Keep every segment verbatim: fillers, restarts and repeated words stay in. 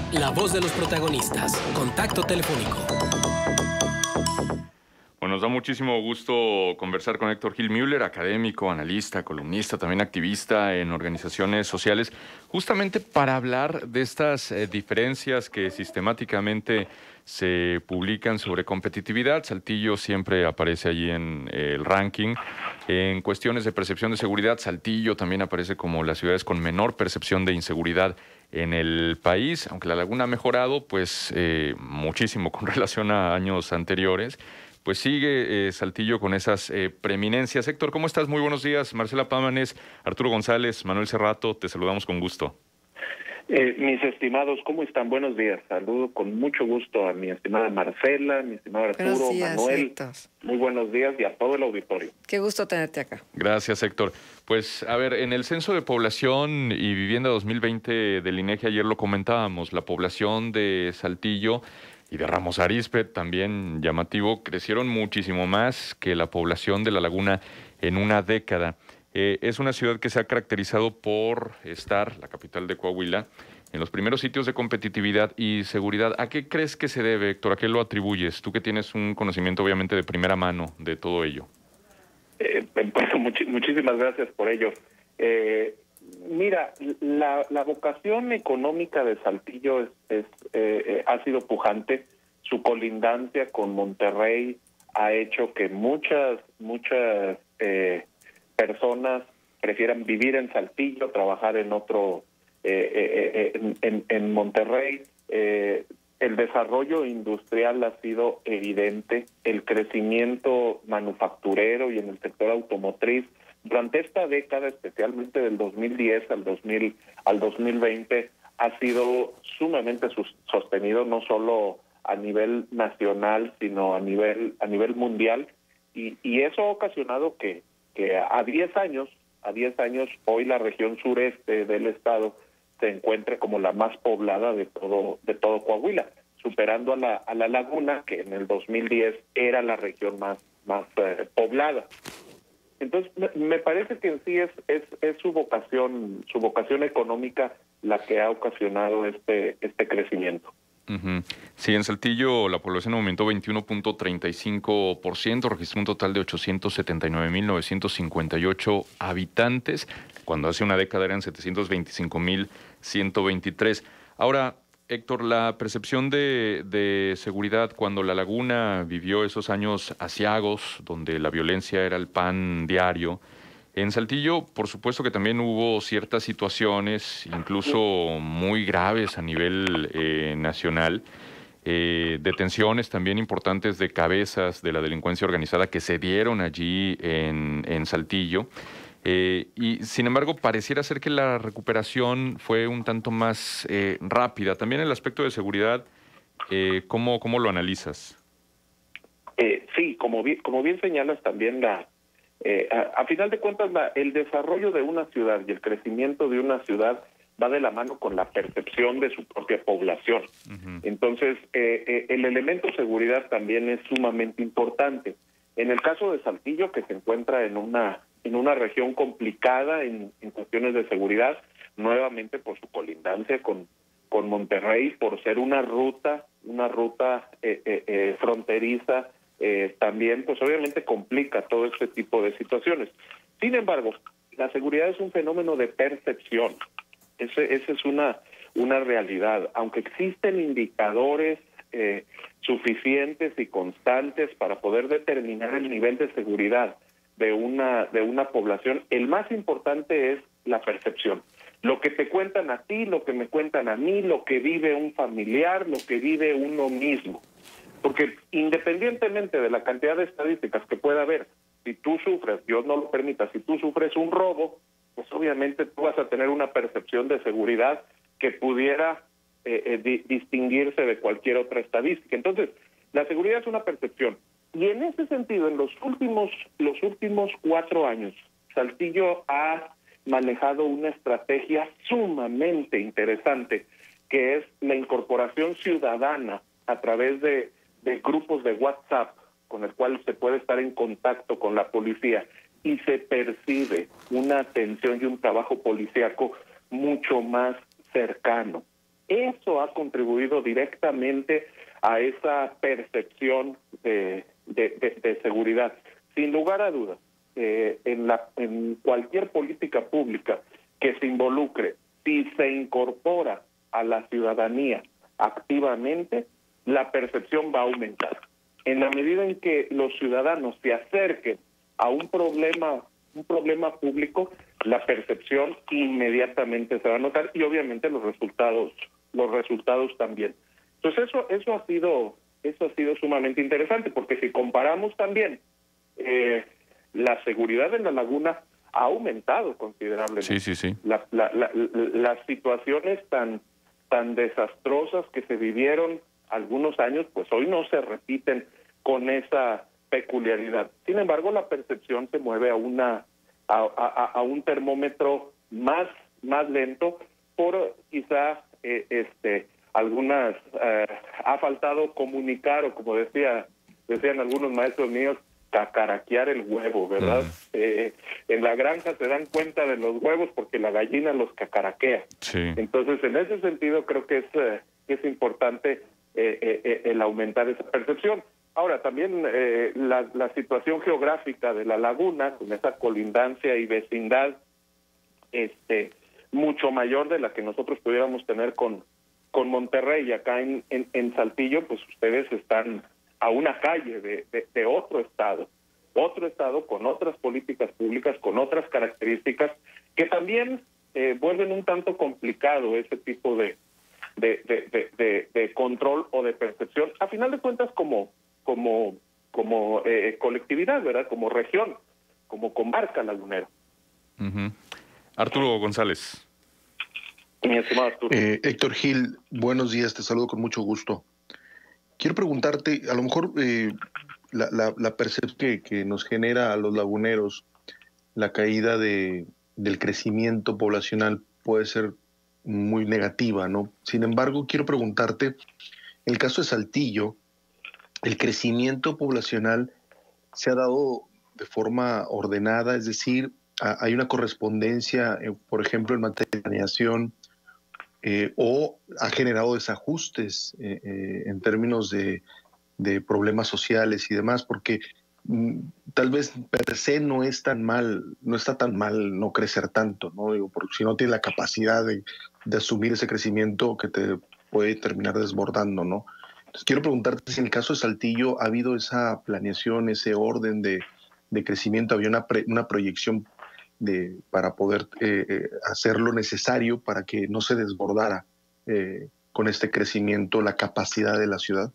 La voz de los protagonistas. Contacto telefónico. Bueno, nos da muchísimo gusto conversar con Héctor Gil Müller, académico, analista, columnista, también activista en organizaciones sociales, justamente para hablar de estas eh, diferencias que sistemáticamente se publican sobre competitividad. Saltillo siempre aparece allí en eh, el ranking. En cuestiones de percepción de seguridad, Saltillo también aparece como las ciudades con menor percepción de inseguridad en el país, aunque la Laguna ha mejorado pues eh, muchísimo con relación a años anteriores. Pues sigue eh, Saltillo con esas eh, preeminencias. Héctor, ¿cómo estás? Muy buenos días. Marcela Pámanes, Arturo González, Manuel Cerrato, te saludamos con gusto. Eh, mis estimados, ¿cómo están? Buenos días. Saludo con mucho gusto a mi estimada Marcela, mi estimado Arturo, buenos días, Manuel. Héctor. Muy buenos días y a todo el auditorio. Qué gusto tenerte acá. Gracias, Héctor. Pues, a ver, en el Censo de Población y Vivienda dos mil veinte del INEGI, ayer lo comentábamos, la población de Saltillo y de Ramos Arizpe, también llamativo, crecieron muchísimo más que la población de La Laguna en una década. Eh, es una ciudad que se ha caracterizado por estar, la capital de Coahuila, en los primeros sitios de competitividad y seguridad. ¿A qué crees que se debe, Héctor? ¿A qué lo atribuyes? Tú que tienes un conocimiento obviamente de primera mano de todo ello. Eh, bueno, much muchísimas gracias por ello. Eh, mira, la, la vocación económica de Saltillo es, es, eh, ha sido pujante. Su colindancia con Monterrey ha hecho que muchas, muchas eh, personas prefieran vivir en Saltillo, trabajar en otro, eh, eh, eh, en, en Monterrey. Eh, el desarrollo industrial ha sido evidente, el crecimiento manufacturero y en el sector automotriz durante esta década, especialmente del dos mil diez al dos mil al dos mil veinte, ha sido sumamente sostenido, no solo a nivel nacional, sino a nivel a nivel mundial, y, y eso ha ocasionado que que a diez años, a diez años, hoy la región sureste del estado se encuentre como la más poblada de todo de todo Coahuila, superando a la a la Laguna, que en el dos mil diez era la región más más eh, poblada. Entonces me, me parece que en sí es, es es su vocación su vocación económica la que ha ocasionado este este crecimiento. Uh-huh. Sí, en Saltillo la población aumentó veintiuno punto treinta y cinco por ciento, registró un total de ochocientos setenta y nueve mil novecientos cincuenta y ocho habitantes, cuando hace una década eran setecientos veinticinco mil ciento veintitrés. Ahora, Héctor, la percepción de, de seguridad cuando La Laguna vivió esos años aciagos, donde la violencia era el pan diario, en Saltillo, por supuesto que también hubo ciertas situaciones, incluso muy graves a nivel eh, nacional, eh, detenciones también importantes de cabezas de la delincuencia organizada que se dieron allí en, en Saltillo. Eh, y sin embargo, pareciera ser que la recuperación fue un tanto más eh, rápida. También el aspecto de seguridad, eh, ¿cómo, cómo lo analizas? Eh, sí, como bien, como bien señalas también la... Eh, a, a final de cuentas, la, el desarrollo de una ciudad y el crecimiento de una ciudad va de la mano con la percepción de su propia población. Uh-huh. Entonces, eh, eh, el elemento seguridad también es sumamente importante. En el caso de Saltillo, que se encuentra en una en una región complicada en, en cuestiones de seguridad, nuevamente por su colindancia con con Monterrey, por ser una ruta una ruta eh, eh, eh, fronteriza. Eh, también, pues obviamente complica todo este tipo de situaciones. Sin embargo, la seguridad es un fenómeno de percepción. Ese, esa es una, una realidad. Aunque existen indicadores eh, suficientes y constantes para poder determinar el nivel de seguridad de una, de una población, el más importante es la percepción. Lo que te cuentan a ti, lo que me cuentan a mí, lo que vive un familiar, lo que vive uno mismo. Porque independientemente de la cantidad de estadísticas que pueda haber, si tú sufres, Dios no lo permita, si tú sufres un robo, pues obviamente tú vas a tener una percepción de seguridad que pudiera eh, eh, di distinguirse de cualquier otra estadística. Entonces, la seguridad es una percepción. Y en ese sentido, en los últimos, los últimos cuatro años, Saltillo ha manejado una estrategia sumamente interesante, que es la incorporación ciudadana a través de de grupos de WhatsApp con el cual se puede estar en contacto con la policía y se percibe una atención y un trabajo policíaco mucho más cercano. Eso ha contribuido directamente a esa percepción de, de, de, de seguridad. Sin lugar a dudas, eh, en, la, en cualquier política pública que se involucre, si se incorpora a la ciudadanía activamente, la percepción va a aumentar. En la medida en que los ciudadanos se acerquen a un problema, un problema público, la percepción inmediatamente se va a notar y obviamente los resultados, los resultados también. Entonces eso, eso ha sido, eso ha sido sumamente interesante, porque si comparamos también eh, la seguridad en la laguna ha aumentado considerablemente. Sí, sí, sí. La, la, la, las situaciones tan, tan desastrosas que se vivieron algunos años, pues hoy no se repiten con esa peculiaridad. Sin embargo, la percepción se mueve a una a, a, a un termómetro más más lento por quizá eh, este algunas eh, ha faltado comunicar, o como decía decían algunos maestros míos, cacaraquear el huevo, ¿verdad? Mm. Eh, en la granja se dan cuenta de los huevos porque la gallina los cacaraquea. Sí. Entonces, en ese sentido, creo que es, eh, es importante eh, eh, el aumentar esa percepción. Ahora, también eh, la, la situación geográfica de la laguna, con esa colindancia y vecindad este, mucho mayor de la que nosotros pudiéramos tener con, con Monterrey. Acá en, en, en Saltillo, pues ustedes están a una calle de, de, de otro estado, otro estado con otras políticas públicas, con otras características que también eh, vuelven un tanto complicado ese tipo de, de, de, de, de, de control o de percepción. A final de cuentas, como, como, como eh, colectividad, ¿verdad? Como región, como comarca lagunera. Uh-huh. Arturo González. Mi estimado Arturo. Eh, Héctor Gil, buenos días, te saludo con mucho gusto. Quiero preguntarte, a lo mejor eh, la, la, la percepción que, que nos genera a los laguneros la caída de, del crecimiento poblacional puede ser muy negativa, ¿no? Sin embargo, quiero preguntarte, en el caso de Saltillo, el crecimiento poblacional se ha dado de forma ordenada, es decir, a, hay una correspondencia, eh, por ejemplo, en materia de planeación, Eh, o ha generado desajustes eh, eh, en términos de, de problemas sociales y demás, porque mm, tal vez per se no es tan mal, no está tan mal no crecer tanto, ¿no? Digo, porque si no tienes la capacidad de, de asumir ese crecimiento que te puede terminar desbordando, ¿no? Entonces quiero preguntarte si en el caso de Saltillo ha habido esa planeación, ese orden de, de crecimiento, había una, pre, una proyección De, para poder eh, eh, hacer lo necesario para que no se desbordara eh, con este crecimiento la capacidad de la ciudad.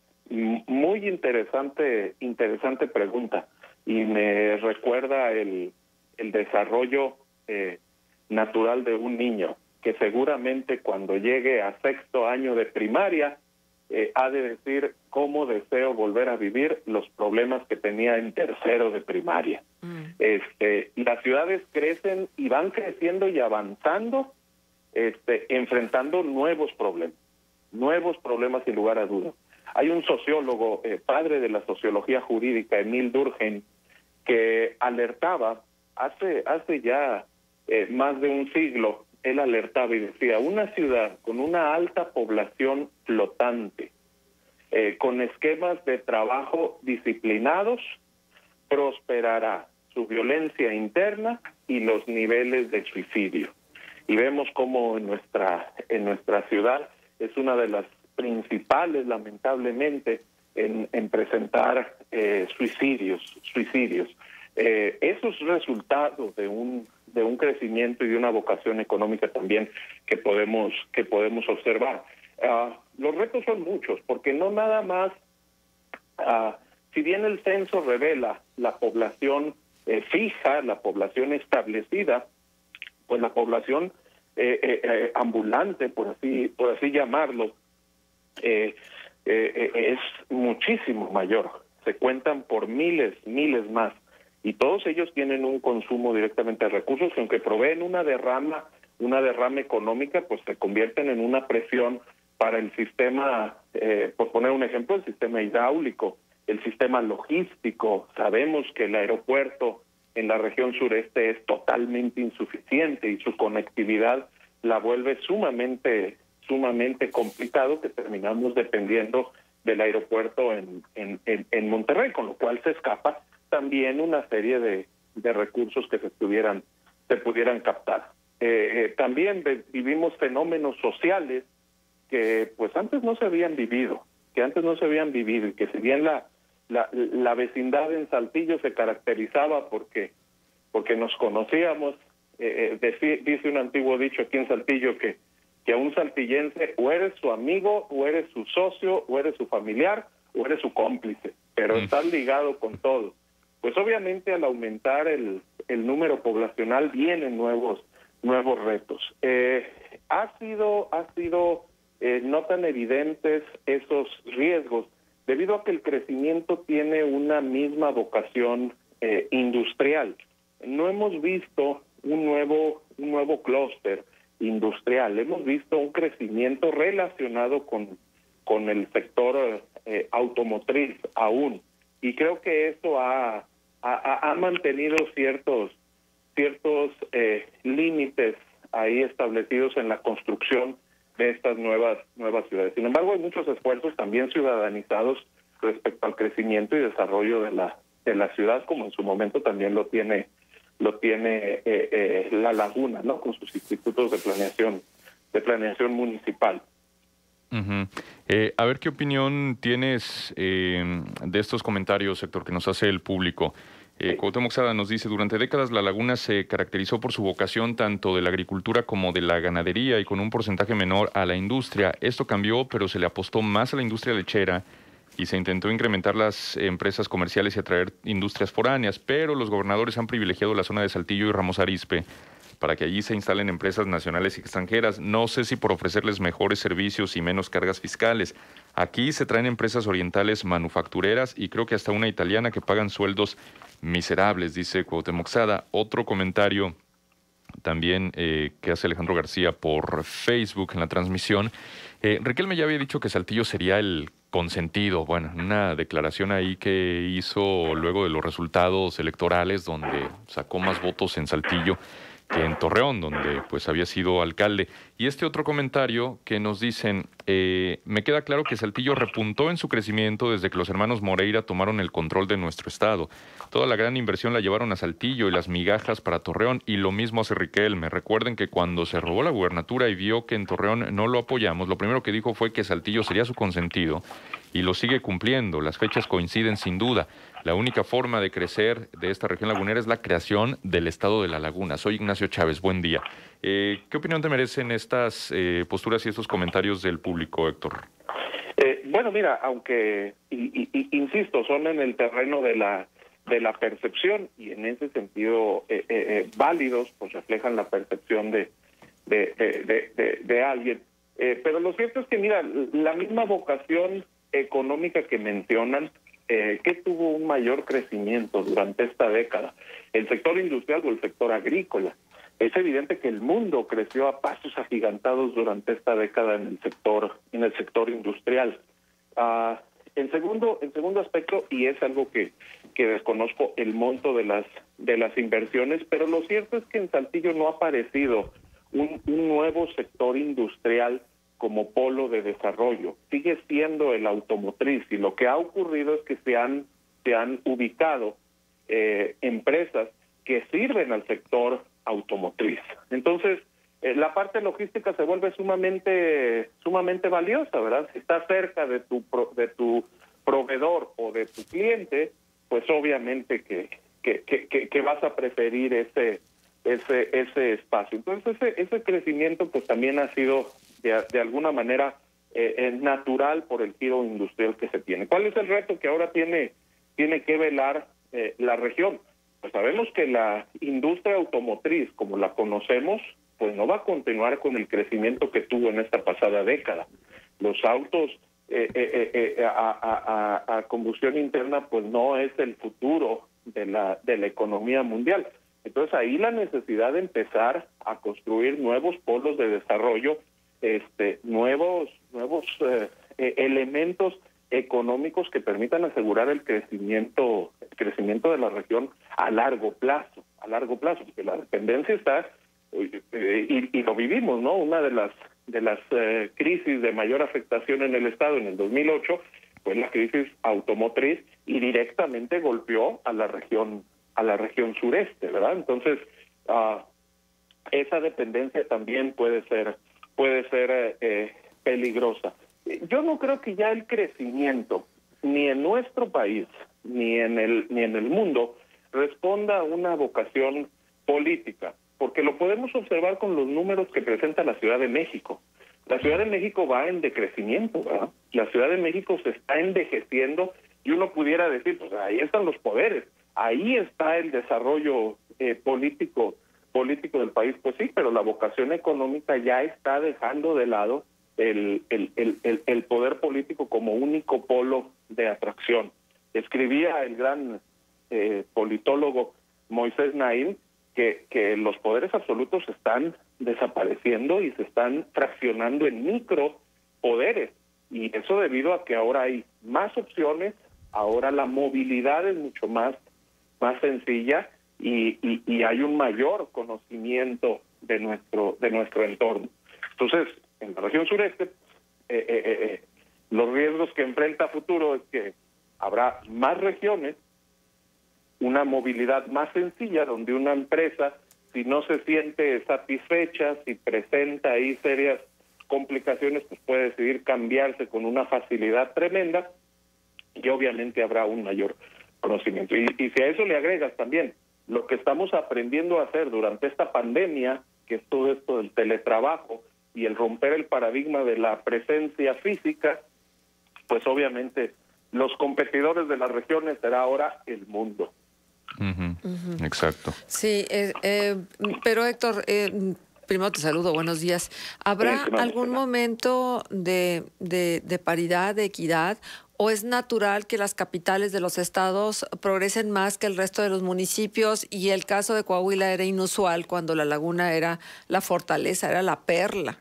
Muy interesante, interesante pregunta, y me recuerda el, el desarrollo eh, natural de un niño, que seguramente cuando llegue a sexto año de primaria eh, ha de decir cómo deseo volver a vivir los problemas que tenía en tercero de primaria. Mm. Este, las ciudades crecen y van creciendo y avanzando, este, enfrentando nuevos problemas, nuevos problemas sin lugar a dudas. Hay un sociólogo, eh, padre de la sociología jurídica, Emil Durkheim, que alertaba hace, hace ya eh, más de un siglo. Él alertaba y decía, una ciudad con una alta población flotante, eh, con esquemas de trabajo disciplinados, prosperará su violencia interna y los niveles de suicidio. Y vemos cómo en nuestra, en nuestra ciudad es una de las principales, lamentablemente, en, en presentar eh, suicidios, suicidios. Eh, esos resultados de un de un crecimiento y de una vocación económica también que podemos que podemos observar. Uh, los retos son muchos, porque no nada más, uh, si bien el censo revela la población eh, fija, la población establecida, pues la población eh, eh, eh, ambulante, por así por así llamarlo, eh, eh, eh, es muchísimo mayor. Se cuentan por miles, miles más. Y todos ellos tienen un consumo directamente de recursos que, aunque proveen una derrama, una derrama económica, pues se convierten en una presión para el sistema, eh, por poner un ejemplo, el sistema hidráulico, el sistema logístico. Sabemos que el aeropuerto en la región sureste es totalmente insuficiente y su conectividad la vuelve sumamente, sumamente complicado que terminamos dependiendo del aeropuerto en, en, en, en Monterrey, con lo cual se escapa también una serie de, de recursos que se pudieran, se pudieran captar. Eh, eh, también vivimos fenómenos sociales que pues antes no se habían vivido, que antes no se habían vivido, y que si bien la, la, la vecindad en Saltillo se caracterizaba porque, porque nos conocíamos, eh, eh, dice un antiguo dicho aquí en Saltillo que, que a un saltillense o eres su amigo, o eres su socio, o eres su familiar, o eres su cómplice, pero mm. estás ligado con todo. Pues obviamente al aumentar el, el número poblacional vienen nuevos nuevos retos. Eh, ha sido, ha sido eh, no tan evidentes esos riesgos, debido a que el crecimiento tiene una misma vocación eh, industrial. No hemos visto un nuevo, un nuevo clúster industrial, hemos visto un crecimiento relacionado con, con el sector eh, automotriz aún, y creo que eso ha, ha, ha mantenido ciertos ciertos eh, límites ahí establecidos en la construcción de estas nuevas nuevas ciudades. Sin embargo, hay muchos esfuerzos también ciudadanizados respecto al crecimiento y desarrollo de la de la ciudad, como en su momento también lo tiene lo tiene eh, eh, La Laguna, ¿no? Con sus institutos de planeación de planeación municipal. Uh-huh. Eh, a ver qué opinión tienes eh, de estos comentarios, Héctor, que nos hace el público. Eh, Cuauhtémoc Sada nos dice, durante décadas La Laguna se caracterizó por su vocación tanto de la agricultura como de la ganadería y con un porcentaje menor a la industria. Esto cambió, pero se le apostó más a la industria lechera y se intentó incrementar las empresas comerciales y atraer industrias foráneas, pero los gobernadores han privilegiado la zona de Saltillo y Ramos Arizpe para que allí se instalen empresas nacionales y extranjeras. No sé si por ofrecerles mejores servicios y menos cargas fiscales. Aquí se traen empresas orientales manufactureras y creo que hasta una italiana que pagan sueldos miserables, dice Cuauhtémoc Sada. Otro comentario también eh, que hace Alejandro García por Facebook en la transmisión. Eh, Riquelme ya había dicho que Saltillo sería el consentido. Bueno, una declaración ahí que hizo luego de los resultados electorales donde sacó más votos en Saltillo que en Torreón, donde pues había sido alcalde. Y este otro comentario que nos dicen, eh, me queda claro que Saltillo repuntó en su crecimiento desde que los hermanos Moreira tomaron el control de nuestro estado. Toda la gran inversión la llevaron a Saltillo y las migajas para Torreón, y lo mismo hace Riquelme. Recuerden que cuando se robó la gubernatura y vio que en Torreón no lo apoyamos, lo primero que dijo fue que Saltillo sería su consentido, y lo sigue cumpliendo. Las fechas coinciden sin duda. La única forma de crecer de esta región lagunera es la creación del estado de La Laguna. Soy Ignacio Chávez, buen día. Eh, ¿Qué opinión te merecen estas eh, posturas y estos comentarios del público, Héctor? Eh, bueno, mira, aunque, y, y, insisto, son en el terreno de la de la percepción, y en ese sentido eh, eh, eh, válidos, pues reflejan la percepción de, de, de, de, de, de alguien. Eh, pero lo cierto es que, mira, la misma vocación económica que mencionan, Eh, que tuvo un mayor crecimiento durante esta década, el sector industrial o el sector agrícola. Es evidente que el mundo creció a pasos agigantados durante esta década en el sector en el sector industrial. Uh, en segundo en segundo aspecto, y es algo que que desconozco el monto de las de las inversiones, pero lo cierto es que en Saltillo no ha aparecido un, un nuevo sector industrial como polo de desarrollo. Sigue siendo el automotriz, y lo que ha ocurrido es que se han, se han ubicado eh, empresas que sirven al sector automotriz. Entonces, eh, la parte logística se vuelve sumamente sumamente valiosa, ¿verdad? Si estás cerca de tu pro, de tu proveedor o de tu cliente, pues obviamente que, que, que, que vas a preferir ese ese ese espacio. Entonces, ese, ese crecimiento pues también ha sido de, de alguna manera eh, eh, natural por el giro industrial que se tiene. ¿Cuál es el reto que ahora tiene tiene que velar eh, la región? Pues sabemos que la industria automotriz, como la conocemos, pues no va a continuar con el crecimiento que tuvo en esta pasada década. Los autos eh, eh, eh, a, a, a combustión interna pues no es el futuro de la de la economía mundial. Entonces ahí la necesidad de empezar a construir nuevos polos de desarrollo, este, nuevos nuevos eh, eh, elementos económicos que permitan asegurar el crecimiento el crecimiento de la región a largo plazo, a largo plazo, porque la dependencia está eh, y, y lo vivimos, ¿no? Una de las de las eh, crisis de mayor afectación en el Estado en el dos mil ocho fue la crisis automotriz y directamente golpeó a la región a la región sureste, ¿verdad? Entonces, uh, esa dependencia también puede ser puede ser eh, eh, peligrosa. Yo no creo que ya el crecimiento ni en nuestro país ni en el ni en el mundo responda a una vocación política, porque lo podemos observar con los números que presenta la Ciudad de México. La Ciudad de México va en decrecimiento, ¿verdad? La Ciudad de México se está envejeciendo y uno pudiera decir, pues ahí están los poderes, ahí está el desarrollo eh, político político del país. Pues sí, pero la vocación económica ya está dejando de lado el, el, el, el, el poder político como único polo de atracción. Escribía el gran eh, politólogo Moisés Naim que, que los poderes absolutos están desapareciendo y se están fraccionando en micropoderes, y eso debido a que ahora hay más opciones, ahora la movilidad es mucho más, más sencilla y, y, y hay un mayor conocimiento de nuestro, de nuestro entorno. Entonces, en la región sureste, eh, eh, eh, los riesgos que enfrenta a futuro es que habrá más regiones, una movilidad más sencilla, donde una empresa, si no se siente satisfecha, si presenta ahí serias complicaciones, pues puede decidir cambiarse con una facilidad tremenda, y obviamente habrá un mayor conocimiento. Y, y si a eso le agregas también lo que estamos aprendiendo a hacer durante esta pandemia, que es todo esto del teletrabajo y el romper el paradigma de la presencia física, pues obviamente los competidores de las regiones será ahora el mundo. Uh-huh. Uh-huh. Exacto. Sí, eh, eh, pero Héctor, eh, primero te saludo, buenos días. ¿Habrá sí, algún momento de, de, de paridad, de equidad, o es natural que las capitales de los estados progresen más que el resto de los municipios? Y el caso de Coahuila era inusual cuando La Laguna era la fortaleza, era la perla.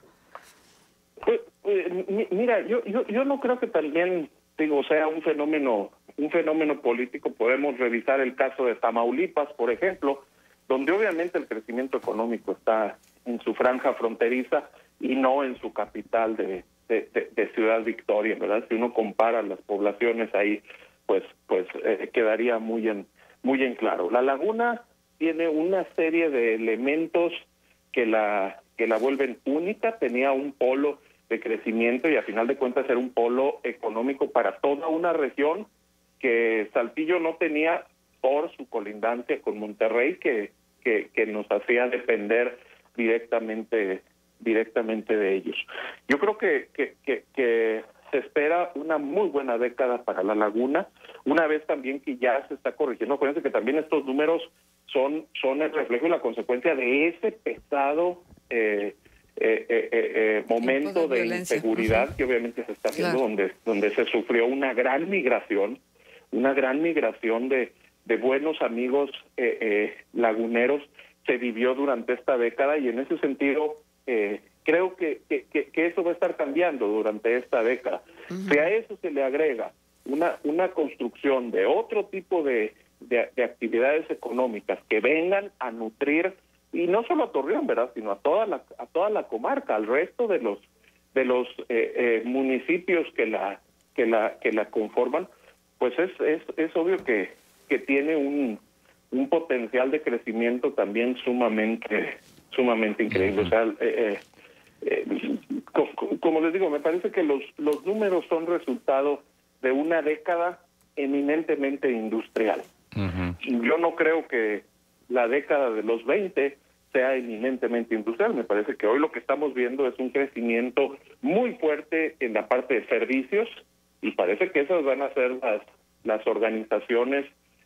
Pues, eh, mira, yo, yo, yo no creo que también, digo, sea un fenómeno un fenómeno político. Podemos revisar el caso de Tamaulipas, por ejemplo, donde obviamente el crecimiento económico está en su franja fronteriza y no en su capital de, de, de, de Ciudad Victoria, ¿verdad? Si uno compara las poblaciones ahí, pues pues eh, quedaría muy en muy en claro. La Laguna tiene una serie de elementos que la que la vuelven única. Tenía un polo de crecimiento y a final de cuentas era un polo económico para toda una región que Saltillo no tenía por su colindancia con Monterrey, que, que, que nos hacía depender directamente directamente de ellos. Yo creo que, que, que, que se espera una muy buena década para La Laguna, una vez también que ya se está corrigiendo. Acuérdense que también estos números son, son el reflejo y la consecuencia de ese pesado eh, eh, eh, eh, momento de, de inseguridad uh-huh. que obviamente se está haciendo, claro. donde, donde se sufrió una gran migración, una gran migración de, de buenos amigos eh, eh, laguneros se vivió durante esta década, y en ese sentido eh, creo que, que, que eso va a estar cambiando durante esta década. Uh-huh. Si a eso se le agrega una, una construcción de otro tipo de, de, de actividades económicas que vengan a nutrir, y no solo a Torreón, ¿verdad?, sino a toda la, a toda la comarca, al resto de los de los eh, eh, municipios que la que la que la conforman, pues es, es, es obvio que, que tiene un, un potencial de crecimiento también sumamente sumamente increíble. Uh-huh. O sea, eh, eh, como, como les digo, me parece que los, los números son resultado de una década eminentemente industrial. Uh-huh. Yo no creo que la década de los veinte sea eminentemente industrial. Me parece que hoy lo que estamos viendo es un crecimiento muy fuerte en la parte de servicios, y parece que esas van a ser las las organizaciones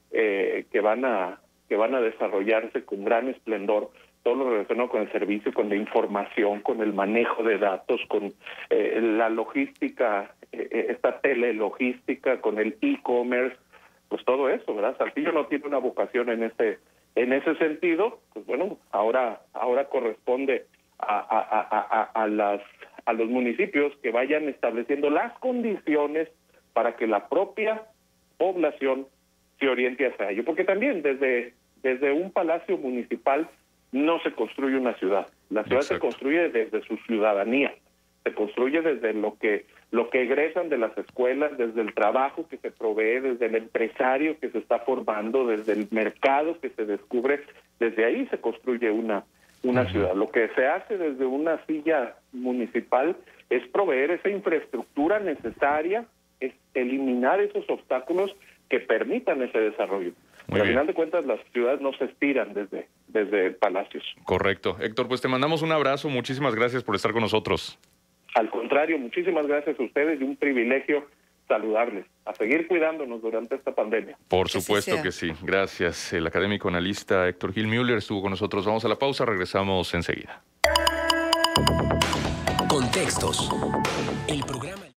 eh, que van a que van a desarrollarse con gran esplendor, todo lo relacionado con el servicio, con la información, con el manejo de datos, con eh, la logística, eh, esta telelogística, con el e-commerce, pues todo eso, ¿verdad? Saltillo no tiene una vocación en ese en ese sentido. Pues bueno, ahora ahora corresponde a, a, a, a, a las a los municipios que vayan estableciendo las condiciones para que la propia población se oriente hacia ello, porque también desde desde un palacio municipal no se construye una ciudad, la ciudad Exacto. se construye desde su ciudadanía, Se construye desde lo que lo que egresan de las escuelas, desde el trabajo que se provee, desde el empresario que se está formando, desde el mercado que se descubre. Desde ahí se construye una una ciudad. Lo que se hace desde una silla municipal es proveer esa infraestructura necesaria, es eliminar esos obstáculos que permitan ese desarrollo. Pero al final de cuentas las ciudades no se estiran desde, desde palacios. Correcto. Héctor, pues te mandamos un abrazo. Muchísimas gracias por estar con nosotros. Al contrario, muchísimas gracias a ustedes y un privilegio saludarles, a seguir cuidándonos durante esta pandemia. Por supuesto que sí. Gracias. El académico analista Héctor Gil Müller estuvo con nosotros. Vamos a la pausa, regresamos enseguida. Contextos. El programa